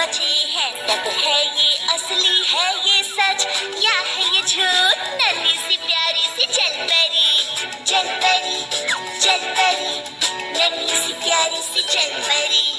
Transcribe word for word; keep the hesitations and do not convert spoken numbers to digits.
बचे हैं सब, है ये असली है ये सच या है ये झूठ? नन्ही सी प्यारी सी जलपरी, जलपरी, जलपरी, नन्ही सी प्यारी सी जलपरी।